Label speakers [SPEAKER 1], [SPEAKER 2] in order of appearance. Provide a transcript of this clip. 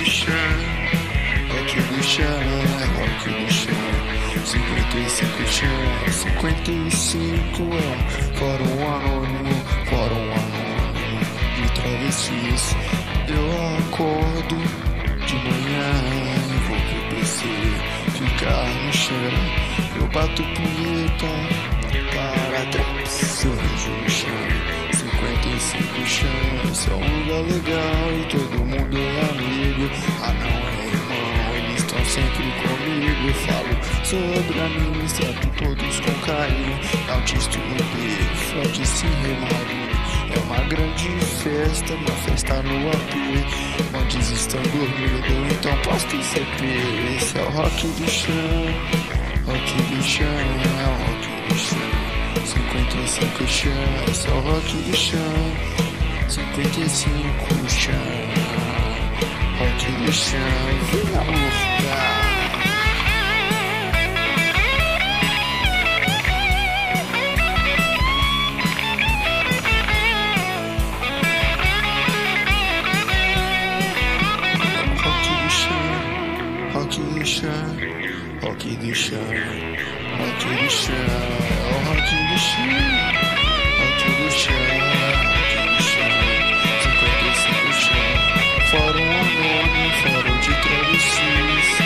[SPEAKER 1] do chão, rock do chão, rock do chão. 55 chão, 55 fórum anônimo, fórum anônimo de travessis. Eu acordo de manhã e vou pro PC ficar no chão. Eu bato punheta para trás, eu vejo no chão. 55 chão, esse é um lugar legal e todo mundo é amigo. Ah, não é irmão, eles estão sempre comigo. Falo sobre a mim, trato todos com carinho. Autista no forte se remarem. É uma grande festa, uma festa no AP. Onde estão dormindo, então posto CP. Esse é o rock do chão, rock do chão, é o rock do chão. 55 chão, esse é o rock do chão. 55 chão, rock do chão, vamos ficar. Rock do chão, rock do chão, rock do chão, é o rock do chão, rock do chão, rock do chão. 55 chão, fórum anônimo, fórum de travessis.